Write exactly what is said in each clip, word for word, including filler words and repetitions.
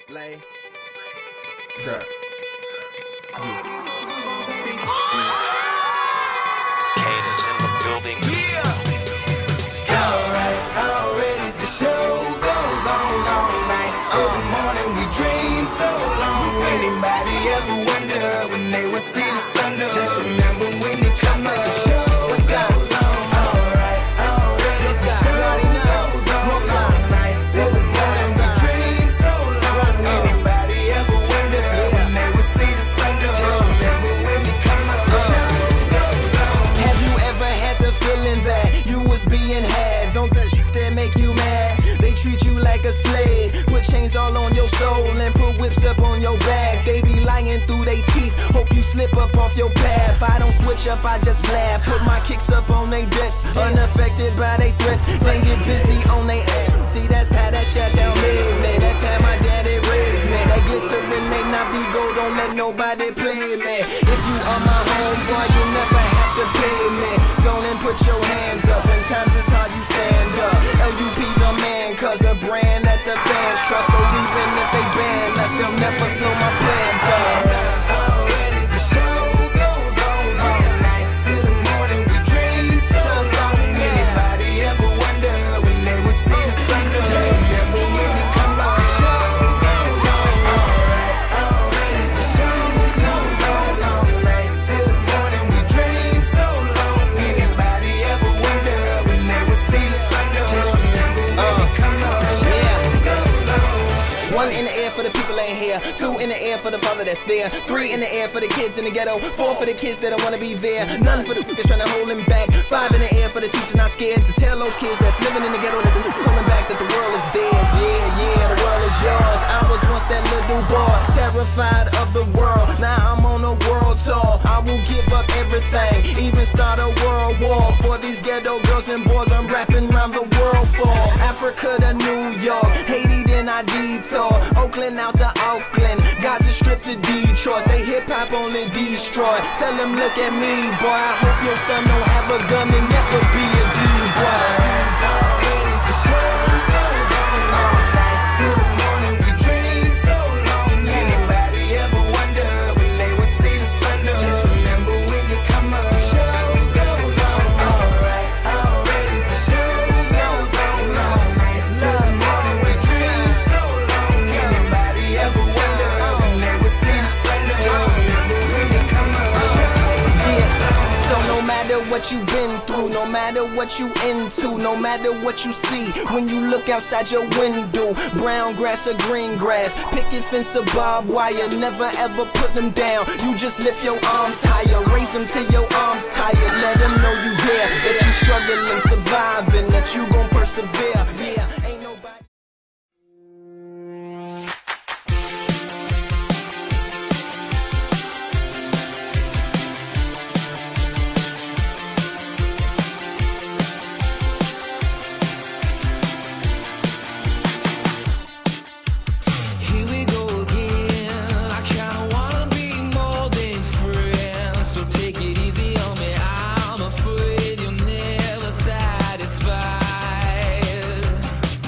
Lay. Sir. Kane is in the building. Alright, already the show goes on all night till the morning. We dream so long. Anybody ever wonder when they would see the sun? Just remember when you come up. What's up? Alright, already the show goes on all night till the morning. We dream so long. Anybody ever wonder when they would see the sun? Just remember when you come up. Have you ever had the feeling that you was being had? Don't that shit that make you mad? They treat you like a slave, put chains all on your soul and put whips up on your back. They be lying through they teeth, hope you slip up off your path. I don't switch up, I just laugh, put my kicks up on they desk, unaffected by they threats. Then get busy on they ass. See, that's how that shit down made me. That's how my daddy raised me. That glittering may not be gold, don't let nobody play me. If you are my homeboy, you never have to pay me. Go and put your hands up, in times it's hard you stand up. L U P the man, cause a brand that the fans trust. So even if they ban us, they'll never slow my plans up. Already the show goes on all night till the morning. We dream so long. Anybody ever wonder when they would see the sun? Just remember when you come on. The show goes on. Alright, already the show goes on all night till the morning. We dream so long. Anybody ever wonder when they would see the sun? Just remember when you come on. The show goes on. One in the air for the people ain't here. Two in the air for the father that's there. Three in the air for the kids in the ghetto. Four for the kids that don't wanna be there. None for the that's trying to hold him back. Five in the air for the teacher not scared to tell those kids that's living in the ghetto that they're holding back, that the world is theirs. Yeah, yeah, the world is yours. I was once that little boy, terrified of the world. Now I'm on a world tour. I will give up everything, even start a world war for these ghetto girls and boys I'm rapping around the world for. Africa to New York, Haiti then I detour. Oakland out to Oakland, Gaza Strip to Detroit. Say hip hop only destroy. Tell them look at me, boy. I hope your son don't have a gun and never be a D-boy. The show goes on all night till the morning. We dream so long. Anybody ever wonder when they would see the sun? Just remember when you come up. The show goes on. Alright, already the show goes on all night till the morning. We dream so long. Anybody ever wonder when they would see the sun? Just remember when you come up. Yeah. So no matter what you've been through, no matter what you into, no matter what you see, when you look outside your window, brown grass or green grass, picket fence or barbed wire, never ever put them down. You just lift your arms higher, raise them till your arms tired. Let them know you here, that you struggling, surviving, that you gon' persevere. Yeah, ain't nobody. Here we go again. I kinda wanna be more than friends, so take it easy on me. I'm afraid you're never satisfied.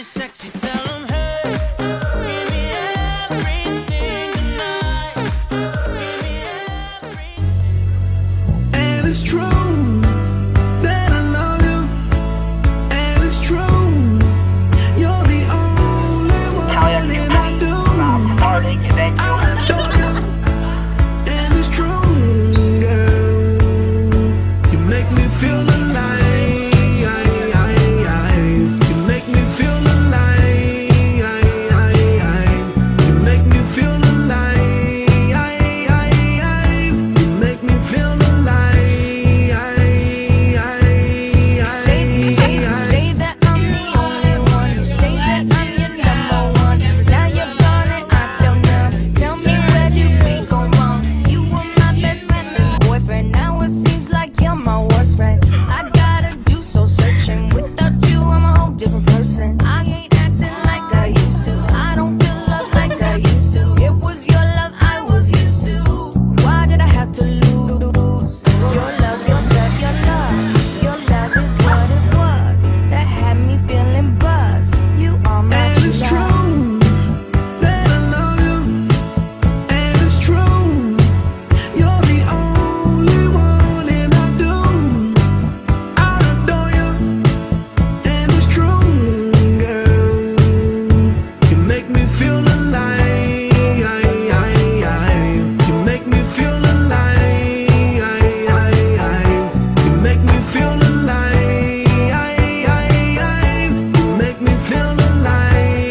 sexy, tell them, hey, give me everything tonight. Give me everything. And it's true that I love you. And it's true, you're the only one that I do. I adore you. And it's true, girl. You make me feel alive. You make me feel alive. You make me feel alive. You make me feel alive. Say, say, say that I'm the only one. Say that I'm your number one. Now you're gone and I don't know. Tell me where did we go wrong? You were my best friend and boyfriend. Now it seems like you're my worst friend. I gotta do soul searching. Without you, I'm a whole different person. I ain't acting like I used to. I don't feel love like I used to. It was your love I was used to. Why did I have to lose? Your love, your love, your love. Your love is what it was that had me feeling buzzed. You are my And it's love. true that I love you. And it's true, you're the only one and I do. I adore you. And it's true, girl. You make me feel alive. You make me feel alive. You make me feel alive. You make me feel alive.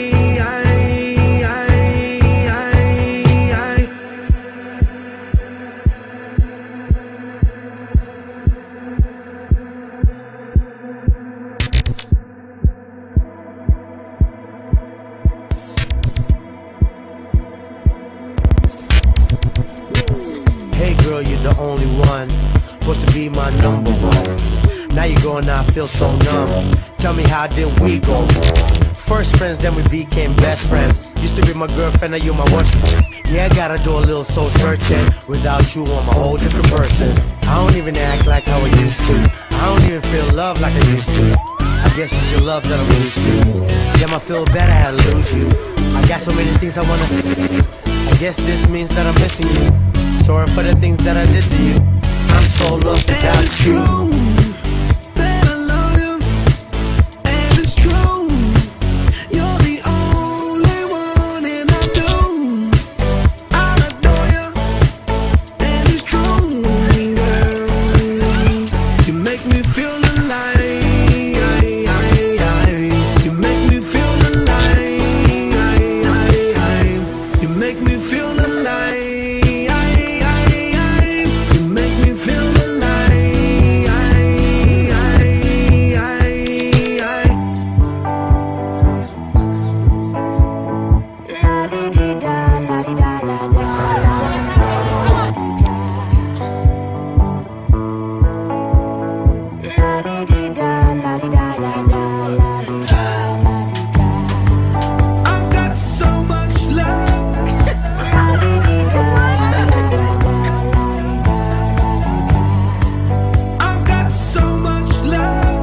Hey girl, you're the only one, supposed to be my number one. Now you're going, I feel so numb. Tell me, how did we go? First friends, then we became best friends. Used to be my girlfriend, now you're my worst friend. Yeah, I gotta do a little soul searching. Without you, I'm a whole different person. I don't even act like how I used to. I don't even feel love like I used to. I guess it's your love that I'm used to. Damn, I feel bad I had to lose you. I got so many things I wanna see. I guess this means that I'm missing you. Sorry for the things that I did to you. I'm so lost And without it's you. true that I love you. And it's true, you're the only one and I do. I adore you. And it's true, girl. You make me feel alive. You make me feel alive. You make me feel alive. You make me feel I've got so much love. I've got so much love.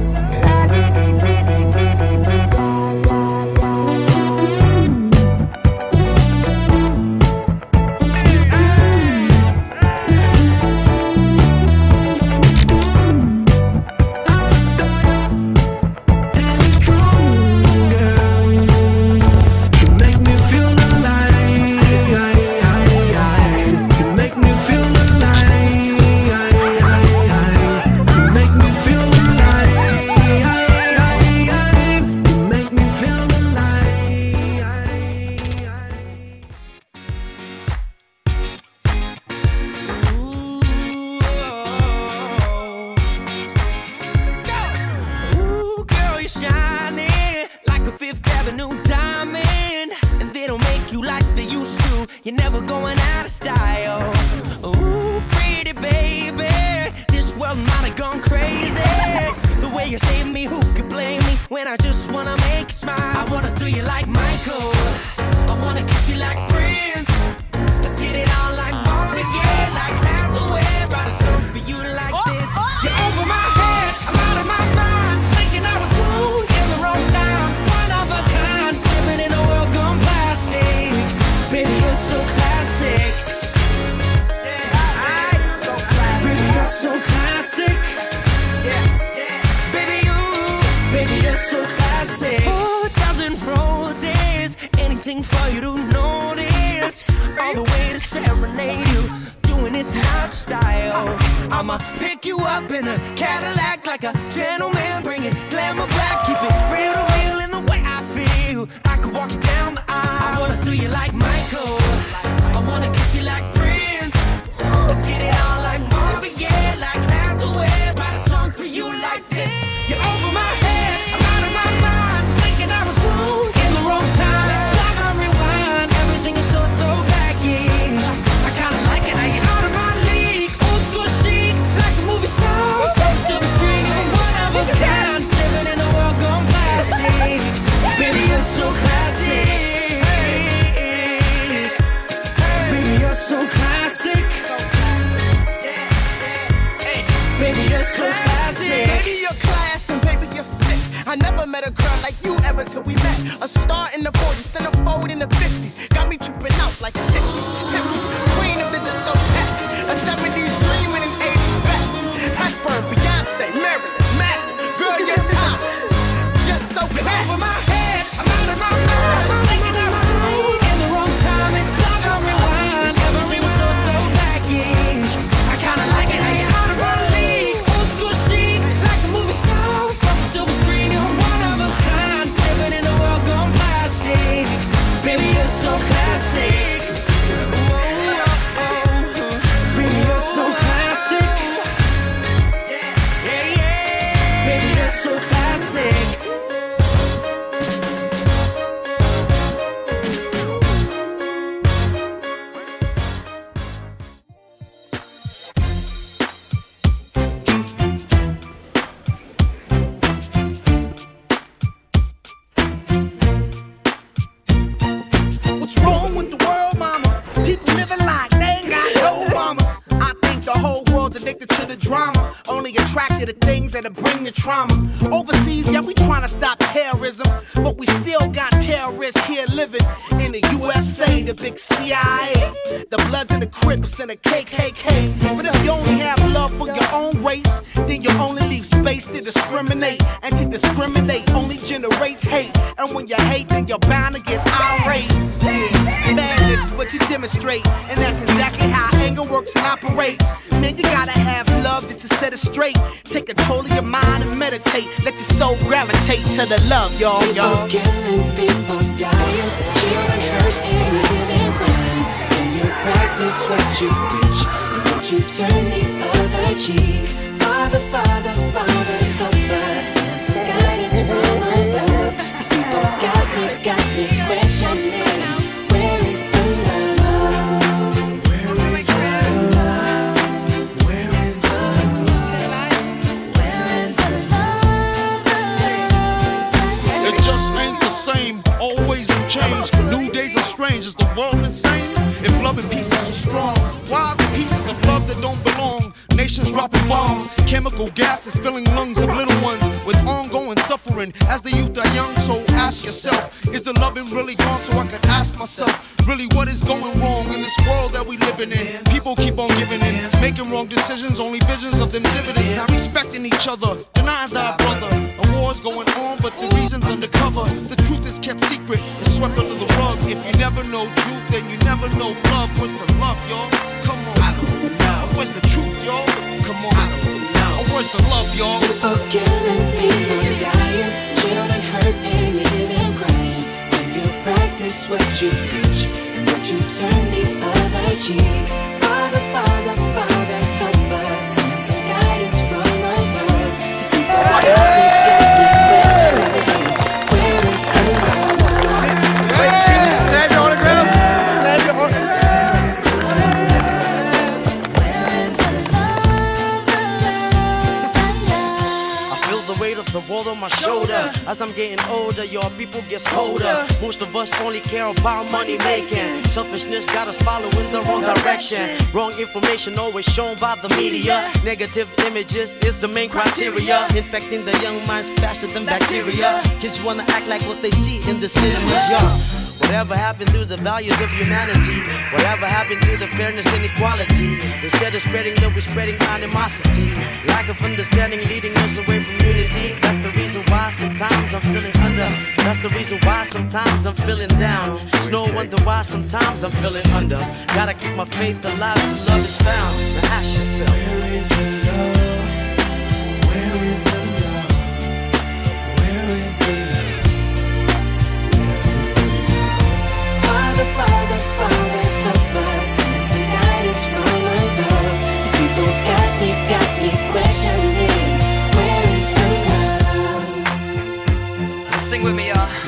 Ooh, girl, you're shining like a Fifth Avenue diamond, and they don't make you like they used to. You're never going out of style. Ooh, pretty baby, this world might have gone crazy. The way you save me, who could blame me when I just wanna make you smile? I wanna throw you like Michael, I wanna kiss you like Prince. Let's get it on like Marvin Gaye, like Hathaway. Write a song for you like this. You're over my head, I'm out of my mind, thinking I was wrong in the wrong time. One of I'ma pick you up in a Cadillac like a gentleman, bring it glamour back, keep it real to real in the way I feel. I could walk you down the aisle, I wanna throw you like Michael, I wanna kiss you like Prince. Let's get it on like Marvin Gaye, like Hathaway. Write a song for you like this. You're over my head, I'm out of my mind, thinking I was wrong in the wrong time. It's like I rewind, everything is so throwback-ish. I kinda like it how you're out of my league, old school chic, like a movie star. Silver screen, you're one of a kind, living in a world gone plastic. Baby, you're so classic. Baby, you're so classic. Baby, you're so classic. Baby, you're class and baby, you're sick. I never met a girl like you ever till we met. A star in the forties, centerfold in the fifties. Got me tripping out like sixties, fifties. Queen of the discotheque. A seventies dream and an eighties best. Hepburn, Beyonce, Marilyn, Massive. Girl, you're timeless. Just so classy. Over my head, I'm out of my mind, thinking I was wrong in the wrong time. It's like I rewind, everything was so throwback-ish. I kinda like it how you're out of my league, old school chic, like a movie star. From a silver screen, you're one of a kind, living in a world gone plastic. Baby, you're so classic. Oh, oh, oh. Baby, you're so classic. Yeah, yeah. Baby, you're so classic. What's wrong with the world, mama? People living like they ain't got no mamas. I think the whole world's addicted to the drama, only attracted to things that'll bring the trauma. Overseas, yeah, we trying to stop terrorism, but we still got terrorists here living in the U S A, the big C I A, the Bloods and the Crips and the K K K. But if you only have love for your own race, then you only leave space to discriminate, and to discriminate only generates hate. And when you hate, then you're bound to get irate. Yeah, madness is what you demonstrate, and that's exactly how anger works and operates. Man, you gotta have love just to set it straight. Take control of your mind and meditate. Let your soul gravitate to the love, y'all, y'all. People killing, people dying, children hurt and living crying. When you practice what you preach, and what you turn the other cheek. Father, Father, Father, help us, and some guidance from above. 'Cause people got me, got me questioning, where is the love? Where is the love? Where is the love? Where is the love? The love? It just ain't the same, always new change. New days are strange, is the world insane? If love and peace is so strong, why are the pieces of love that don't belong? Nations dropping bombs, chemical gases filling lungs of little ones with ongoing suffering. As the youth are young, so ask yourself, is the loving really gone? So I could ask myself, really what is going wrong in this world that we living in? People keep on giving in, making wrong decisions, only visions of them dividends. Not respecting each other, denying thy brother. A war's going on, but the reason's undercover. The truth is kept secret, it's swept under the rug. If you never know truth, then you never know love. What's the love, y'all? Come on. I don't know. Where's the truth, y'all? Come on. I don't know. Where's the love, y'all? People killing, people dying, children hurt and living crying. When you practice what you preach, and what you turn the other cheek. Father, Father, Father, help us, and some guidance from above. 'Cause people got me, got me questioning, where is the love? Can I have your autograph? Can I have your autograph? The world on my shoulder. As I'm getting older, your people gets colder. Most of us only care about money making. Selfishness got us following the wrong direction. Wrong information always shown by the media. Negative images is the main criteria, infecting the young minds faster than bacteria. Kids wanna act like what they see in the cinemas, yeah. Whatever happened to the values of humanity? Whatever happened to the fairness and equality? Instead of spreading love, we're spreading animosity. Lack of understanding leading us away from unity. That's the reason why sometimes I'm feeling under. That's the reason why sometimes I'm feeling down. It's no wonder why sometimes I'm feeling under. Gotta keep my faith alive till love is found. Now ask yourself, where is the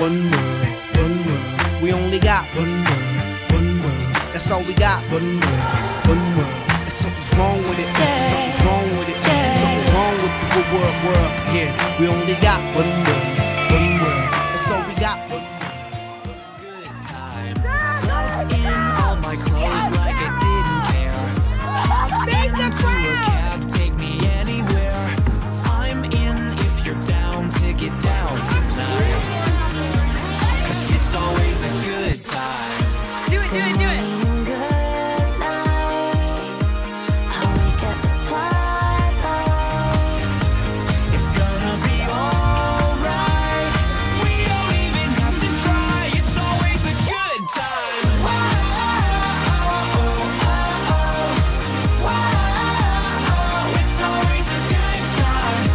one world, one world. We only got one world, one world. That's all we got, one world, one world. And something's wrong with it, something's wrong with it, something's wrong with the good world, world. Yeah, we only got one world, one world. That's all we got, one world. Good time. Tucked in all my clothes like I didn't care. Hop into a cab, take me anywhere. I'm in if you're down to get down tonight. Cause it's always a good time. Do it, do it, do it. It's gonna be alright. We don't even have to try. It's always a good time. It's always a good time.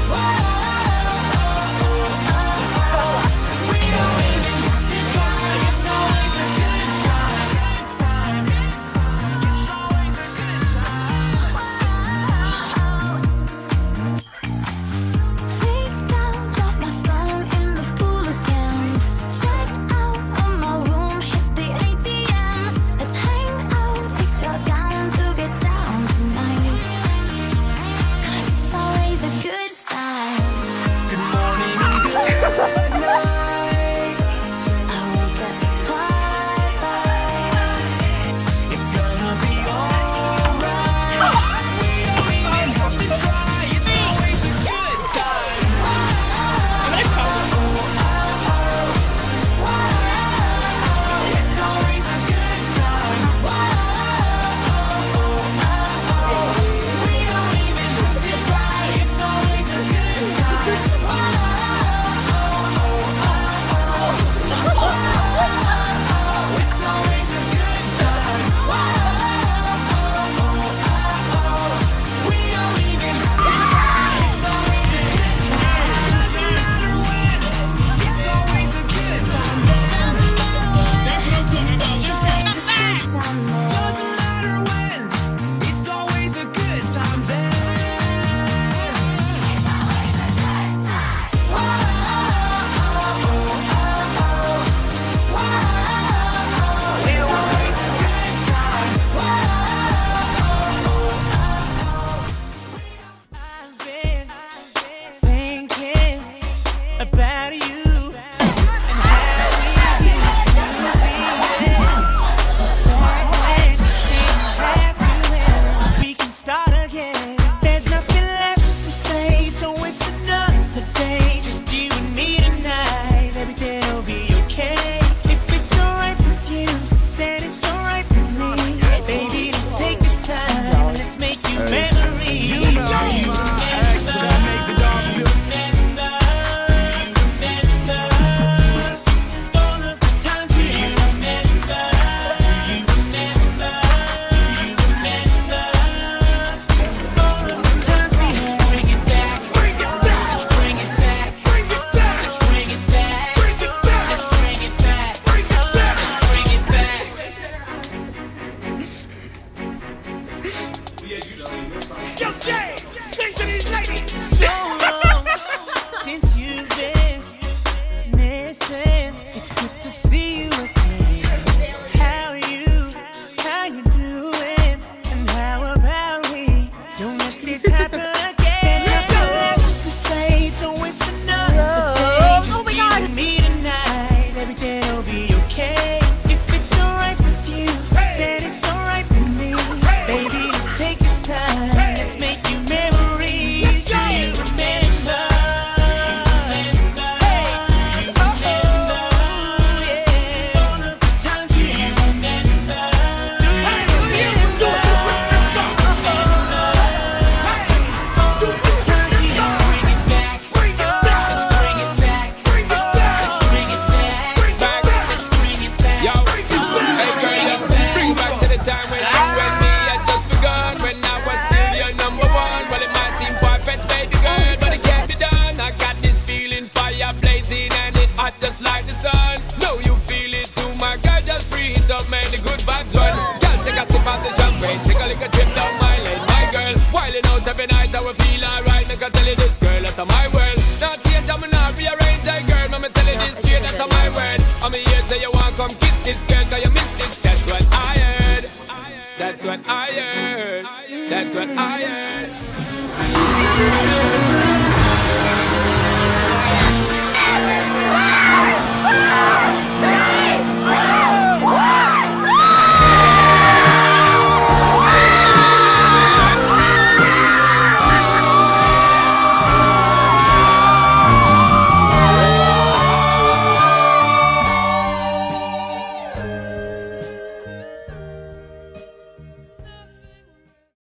We don't even have to try. It's always a good time. Freaked out, dropped my phone in the pool again. Checked out of my room, hit the A T M. Let's hang out if you're down to get down tonight. Cause it's always a good time. Good morning and good night. I wake up at twilight. It's gonna be alright. We don't even have to try. It's always a good time. It's always a good time. We don't even have to try. It's always a good time. It's always a good time. We don't even have to try. It's always a good time. Doesn't matter when. It's always a good time. Doesn't matter when. It's always a good time then. It's always a good time. I've been thinking about you and how we used to be. Back when things have to end, we can start again. There's nothing left to say, so it's another day. Just you and me tonight, everything will be okay. If it's alright with you, then it's alright with me. Baby, let's take this time, let's make you memories. You remember, you remember, all of the times we you remember, you remember, you remember, all of the times we let's bring it back, let's bring it back, let's bring it back, let's bring it back, let's bring it back. Yo, Jay, sing to these ladies. So long since you've been missing. It's good to see you again. How you, how you doing? And how about we don't let this happen again? There's nothing left to say, so it's another day. Just you and me tonight, everything will be okay. If it's alright with you, then it's alright with me. Baby, let's take this time, let's make you memories. Do you remember? Remember? You remember? Yeah. All of the times we you remember? Do you remember? Remember? All of the times we let's bring it back. Let's bring it back. Let's bring it back. Let's bring it back. Let's bring it back. Yo, hey girl, bring back to the time when you and me had just begun. When I was still your number one. Well, it might seem far-fetched, baby girl, but it can't be done. I got this feeling, fire blazing, and it hot just like the sun. Know you feel it too, my girl, just breathe up, man, the good vibes run. Girl, take a sip of the champagne, take a little trip down my lane, my girl. Wilding out every night, I will feel alright. Make I tell you this, girl, that's my world. Not change, I'm not rearrange, hey girl, let me tell you this, shit, that's my world. come kiss this girl, cause you miss this. That's what I heard. That's what I heard. That's what I heard. Ah!